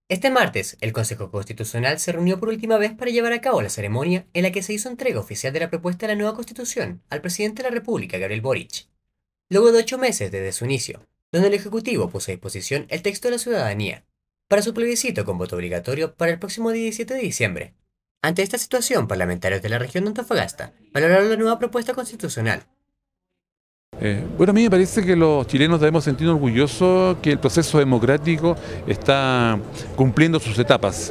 Este martes, el Consejo Constitucional se reunió por última vez para llevar a cabo la ceremonia en la que se hizo entrega oficial de la propuesta de la nueva Constitución al presidente de la República, Gabriel Boric, luego de 8 meses desde su inicio, donde el Ejecutivo puso a disposición el texto de la ciudadanía para su plebiscito con voto obligatorio para el próximo 17 de diciembre. Ante esta situación, parlamentarios de la región de Antofagasta valoraron la nueva propuesta constitucional. Bueno, a mí me parece que los chilenos debemos sentirnos orgullosos que el proceso democrático está cumpliendo sus etapas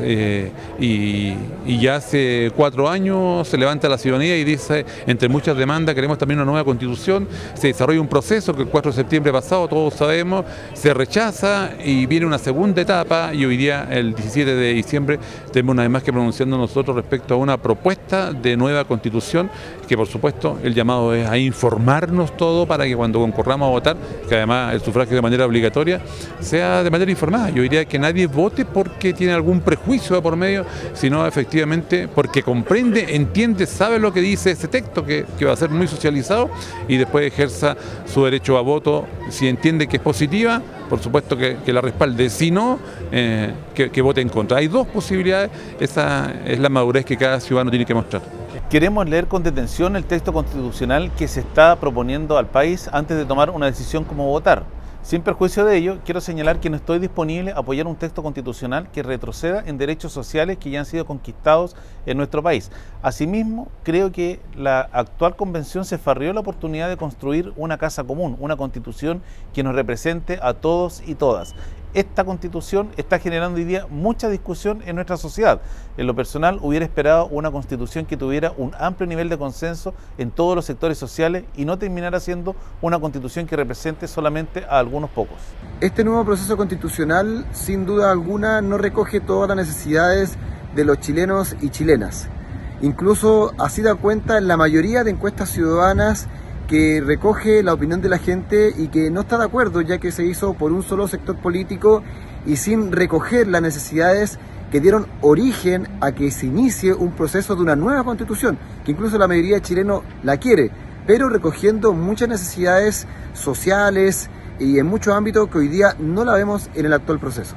y ya hace 4 años se levanta la ciudadanía y dice, entre muchas demandas, queremos también una nueva constitución. Se desarrolla un proceso que el 4 de septiembre pasado, todos sabemos, se rechaza y viene una segunda etapa y hoy día, el 17 de diciembre, tenemos una vez más que pronunciando nosotros respecto a una propuesta de nueva constitución que por supuesto el llamado es a informarnos todo para que cuando concurramos a votar, que además el sufragio de manera obligatoria, sea de manera informada. Yo diría que nadie vote porque tiene algún prejuicio de por medio, sino efectivamente porque comprende, entiende, sabe lo que dice ese texto que va a ser muy socializado y después ejerza su derecho a voto si entiende que es positiva. Por supuesto que la respalde, si no, que vote en contra. Hay dos posibilidades, esa es la madurez que cada ciudadano tiene que mostrar. Queremos leer con detención el texto constitucional que se está proponiendo al país antes de tomar una decisión como votar. Sin perjuicio de ello, quiero señalar que no estoy disponible a apoyar un texto constitucional que retroceda en derechos sociales que ya han sido conquistados en nuestro país. Asimismo, creo que la actual convención se farrió la oportunidad de construir una casa común, una constitución que nos represente a todos y todas. Esta constitución está generando hoy día mucha discusión en nuestra sociedad. En lo personal, hubiera esperado una constitución que tuviera un amplio nivel de consenso en todos los sectores sociales y no terminara siendo una constitución que represente solamente a algunos pocos. Este nuevo proceso constitucional, sin duda alguna, no recoge todas las necesidades de los chilenos y chilenas. Incluso así da cuenta en la mayoría de encuestas ciudadanas que recoge la opinión de la gente y que no está de acuerdo, ya que se hizo por un solo sector político y sin recoger las necesidades que dieron origen a que se inicie un proceso de una nueva constitución, que incluso la mayoría de chilenos la quiere, pero recogiendo muchas necesidades sociales y en muchos ámbitos que hoy día no la vemos en el actual proceso.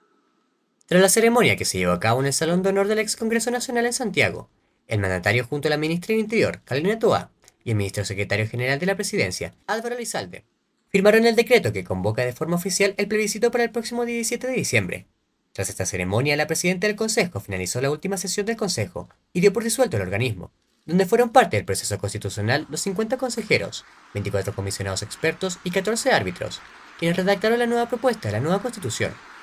Tras la ceremonia que se llevó a cabo en el Salón de Honor del Ex Congreso Nacional en Santiago, el mandatario junto a la ministra del Interior, Carolina Toá, y el ministro secretario general de la Presidencia, Álvaro Elizalde, firmaron el decreto que convoca de forma oficial el plebiscito para el próximo 17 de diciembre. Tras esta ceremonia, la presidenta del Consejo finalizó la última sesión del Consejo y dio por disuelto el organismo, donde fueron parte del proceso constitucional los 50 consejeros, 24 comisionados expertos y 14 árbitros, quienes redactaron la nueva propuesta de la nueva Constitución.